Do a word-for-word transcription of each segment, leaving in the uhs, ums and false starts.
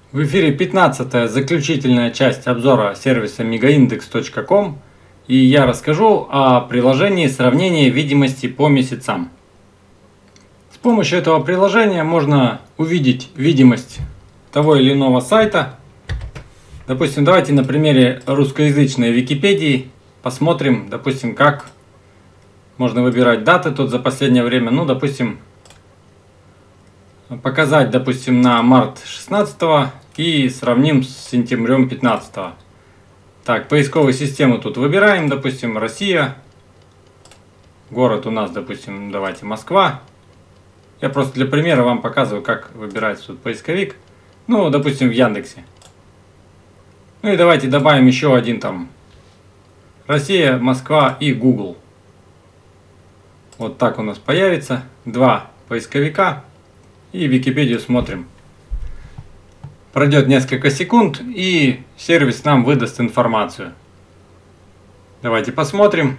В эфире пятнадцатая заключительная часть обзора сервиса мегаиндекс точка ком, и я расскажу о приложении сравнения видимости по месяцам. С помощью этого приложения можно увидеть видимость того или иного сайта. Допустим, давайте на примере русскоязычной Википедии посмотрим, допустим, как можно выбирать даты тут за последнее время. Ну, допустим, показать, допустим, на март шестнадцатого и сравним с сентябрем пятнадцатого. Так, поисковую систему тут выбираем, допустим, Россия. Город у нас, допустим, давайте Москва. Я просто для примера вам показываю, как выбирать тут поисковик. Ну, допустим, в Яндексе. Ну и давайте добавим еще один там. Россия, Москва и Google. Вот так у нас появится. Два поисковика. И Википедию смотрим. Пройдет несколько секунд, и сервис нам выдаст информацию. Давайте посмотрим.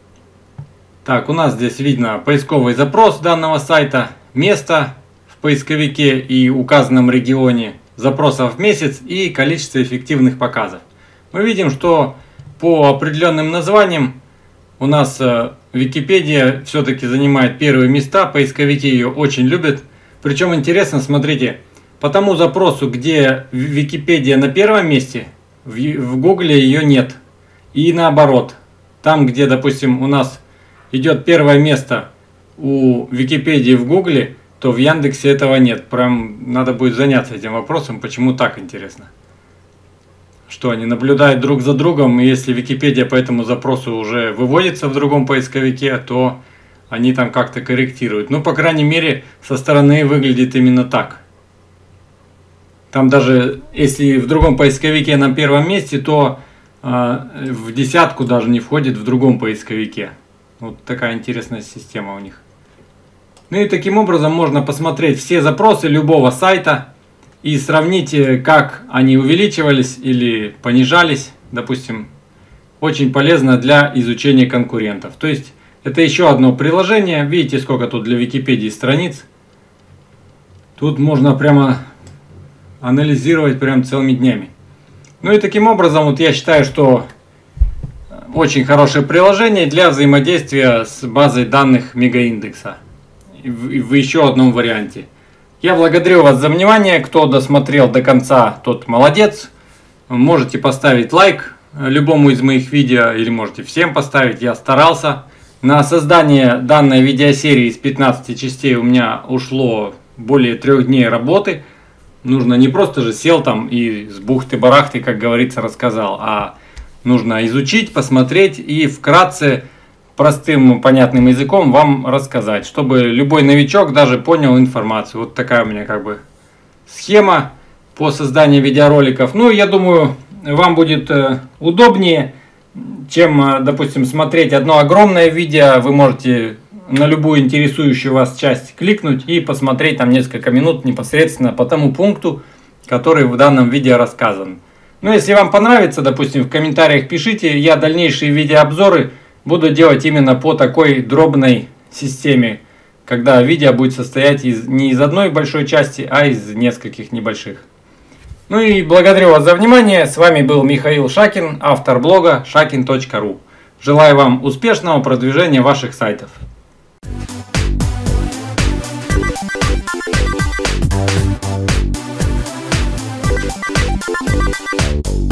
Так, у нас здесь видно поисковый запрос данного сайта, место в поисковике и указанном регионе, запросов в месяц и количество эффективных показов. Мы видим, что по определенным названиям у нас Википедия все-таки занимает первые места, поисковики ее очень любят. Причем интересно, смотрите, по тому запросу, где Википедия на первом месте, в Гугле ее нет. И наоборот, там, где, допустим, у нас идет первое место у Википедии в Гугле, то в Яндексе этого нет. Прям надо будет заняться этим вопросом, почему так, интересно. Что они наблюдают друг за другом, и если Википедия по этому запросу уже выводится в другом поисковике, то они там как-то корректируют. Ну, по крайней мере, со стороны выглядит именно так. Там даже, если в другом поисковике на первом месте, то э, в десятку даже не входит в другом поисковике. Вот такая интересная система у них. Ну и таким образом можно посмотреть все запросы любого сайта и сравнить, как они увеличивались или понижались. Допустим, очень полезно для изучения конкурентов. То есть, это еще одно приложение. Видите, сколько тут для Википедии страниц. Тут можно прямо анализировать прям целыми днями. Ну и таким образом, вот я считаю, что очень хорошее приложение для взаимодействия с базой данных Мегаиндекса. В еще одном варианте. Я благодарю вас за внимание. Кто досмотрел до конца, тот молодец. Можете поставить лайк любому из моих видео, или можете всем поставить. Я старался. На создание данной видеосерии из пятнадцати частей у меня ушло более трех дней работы. Нужно не просто же сел там и с бухты-барахты, как говорится, рассказал, а нужно изучить, посмотреть и вкратце простым понятным языком вам рассказать, чтобы любой новичок даже понял информацию. Вот такая у меня как бы схема по созданию видеороликов. Ну, я думаю, вам будет удобнее, чем, допустим, смотреть одно огромное видео. Вы можете на любую интересующую вас часть кликнуть и посмотреть там несколько минут непосредственно по тому пункту, который в данном видео рассказан. Ну, если вам понравится, допустим, в комментариях пишите. Я дальнейшие видеообзоры буду делать именно по такой дробной системе, когда видео будет состоять из, не из одной большой части, а из нескольких небольших. Ну и благодарю вас за внимание. С вами был Михаил Шакин, автор блога шакин точка ру. Желаю вам успешного продвижения ваших сайтов. We'll be right back.